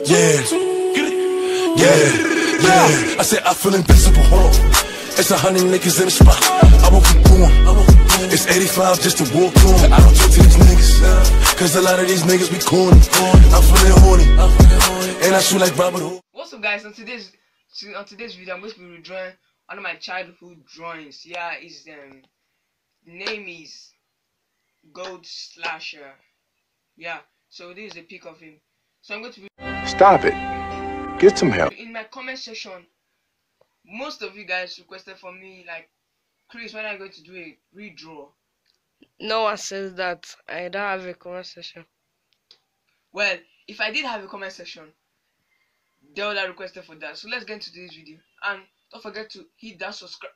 Yeah, yeah. I said I feel invincible, hold on. It's 100 niggas in the spot. I won't keep going. It's 85 just to walk on. I don't talk to these niggas, cause a lot of these niggas be corny. I'm feeling horny, and I shoot like Robert Hood. What's up, guys? On today's video, I'm going to be redrawing one of my childhood drawings. Yeah, his name is Gold Slasher. Yeah, so this is a pic of him. So I'm going to be Stop it. Get some help. in my comment section. Most of you guys requested for me, like, Chris, when I'm going to do a redraw. No one says that. I don't have a comment section. Well, if I did have a comment section, they would have requested for that. So let's get into this video, and don't forget to hit that subscribe.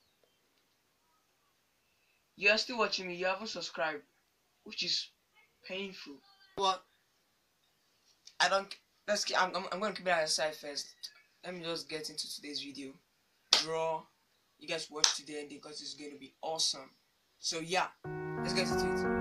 You are still watching me, you haven't subscribed, which is painful. Well, I'm going to keep it aside first. Let me just get into today's video. Draw. You guys watch to the ending because it's going to be awesome. So yeah, let's get into it.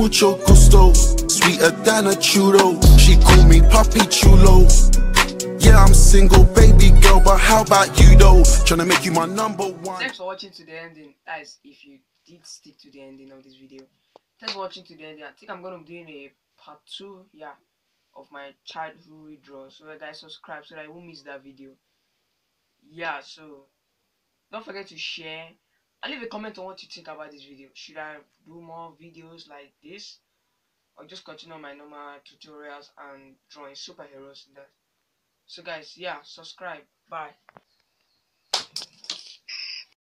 mucho gusto, sweeter than a churro. She call me Papi Chulo. Yeah, I'm single, baby girl, but how about you though? Tryna make you my number one. Thanks for watching to the ending, guys. If you did stick to the ending of this video, thanks for watching to the ending. I think I'm gonna be doing a part 2, yeah, of my childhood redraw. So guys, subscribe so that you won't miss that video. Yeah, so don't forget to share and leave a comment on what you think about this video. Should I do more videos like this, or just continue my normal tutorials and drawing superheroes in that? So guys, yeah, subscribe. Bye.